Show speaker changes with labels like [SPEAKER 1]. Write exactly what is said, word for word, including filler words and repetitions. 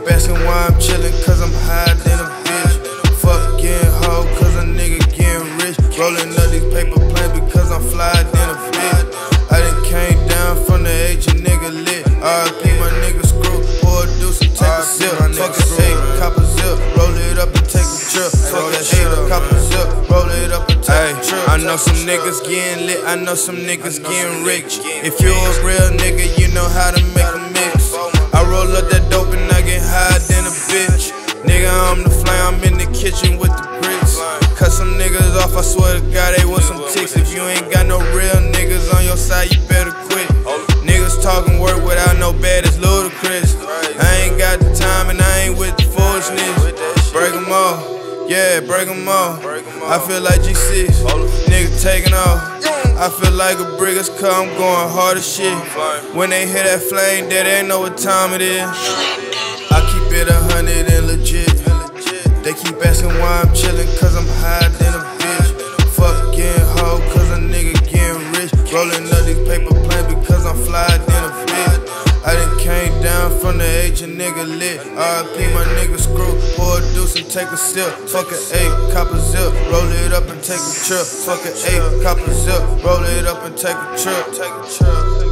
[SPEAKER 1] keep asking why I'm chillin', cause I'm higher than a bitch. Fuck getting hoe, cause a nigga getting rich. Rollin' up these paper planes because I'm flyer than a bitch. I done came down from the age a nigga lit. R I P my nigga screw, pour a deuce and take a sip. Fuck a eight, cop a zip, roll it up and take a trip. Fuck a eight, cop a zip, roll it up and take a trip. I know some niggas getting lit, I know some niggas getting rich. If you a real nigga, you know how to make a mix. I roll up that dope and I get higher than a bitch. Nigga, I'm the flame, I'm in the kitchen with the bricks. Cut some niggas off, I swear to God, they want some ticks. If you ain't got no real niggas on your side, you better quit. Niggas talking work without no bad, it's ludicrous. I ain't got the time and I ain't with the foolishness. Break them off, yeah, break them off. I feel like G six, nigga taking off. I feel like a brick is cut, I'm going hard as shit. When they hear that flame, they ain't know what time it is. I keep it a hundred and legit. They keep asking why I'm chillin', cause I'm higher than a bitch. Fuck getting hoe, cause a nigga getting rich. Rollin' up these paper planes because I'm flyer than a bitch. I done came down from the age a nigga lit. R I P my nigga screw, pour a deuce and take a sip. Fuck a eight, cop a zip, roll it up and take a trip. Fuck a eight, cop a zip, roll it up and take a trip. Take a trip.